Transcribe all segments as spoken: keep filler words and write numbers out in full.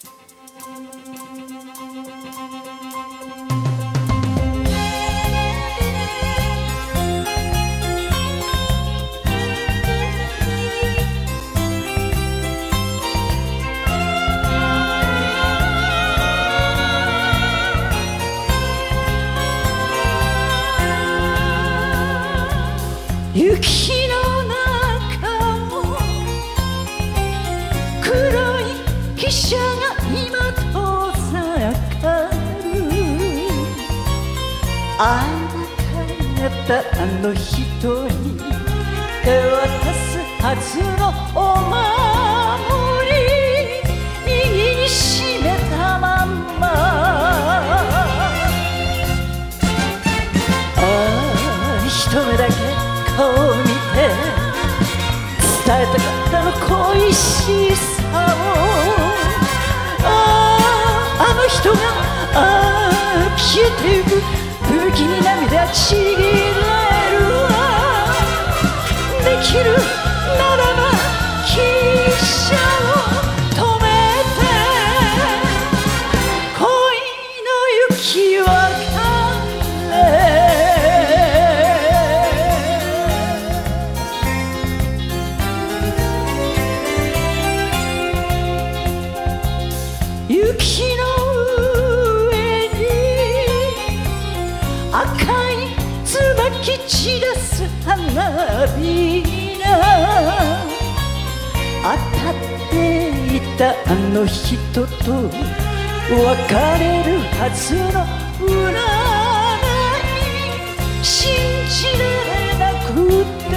雪の中を黒い汽車が今遠ざかる。あなたがあの人に手渡すはずのお守り右に締めたまんま。ああ一目だけ顔を見て伝えたかったの恋しさを。あああの人がああ消えてゆく吹雪に涙ちぎれるわ。できるならば汽車を止めて恋の雪別れ。雪の上に赤い椿散らす花火が当たっていたあの人と別れるはずの占い信じられなくて。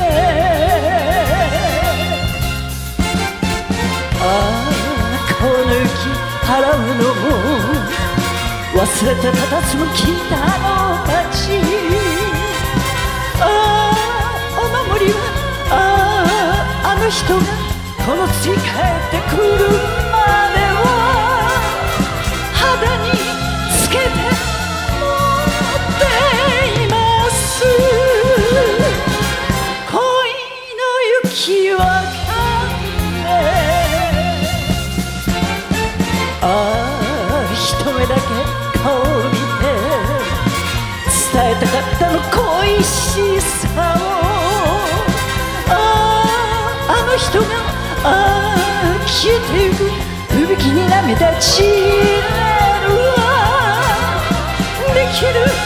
ああこの雪払うのも忘れてたたつむきたのたち。ああお守りはあああの人がこの月帰ってくるまでは肌につけて持っています。恋の雪別れ。ああ一目だけ顔を見て伝えたかったの恋しさを。あああの人がああ消えてゆく吹雪に涙ちぎれるわ。できる